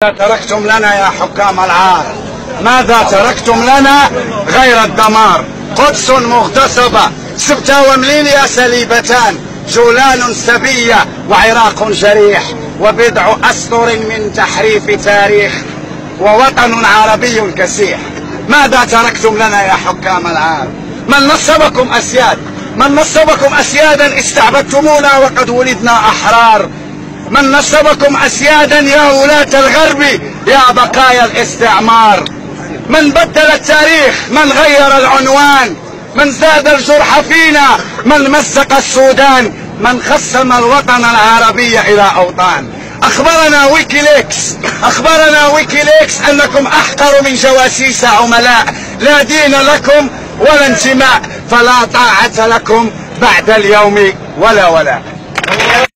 تركتم لنا يا حكام العار؟ ماذا تركتم لنا غير الدمار؟ قدس مغتصبة، سبتة ومليليا سليبتان، جولان سبية وعراق جريح، وبضع أسطر من تحريف تاريخ، ووطن عربي كسيح. ماذا تركتم لنا يا حكام العار؟ من نصبكم أسياد؟ من نصبكم أسيادا استعبدتمونا وقد ولدنا أحرار؟ من نصبكم أسيادا يا ولاة الغرب يا بقايا الاستعمار؟ من بدل التاريخ؟ من غير العنوان؟ من زاد الجرح فينا؟ من مزق السودان؟ من قسم الوطن العربي إلى أوطان؟ أخبرنا ويكيليكس أنكم أحقر من جواسيس عملاء، لا دين لكم ولا انتماء، فلا طاعة لكم بعد اليوم ولا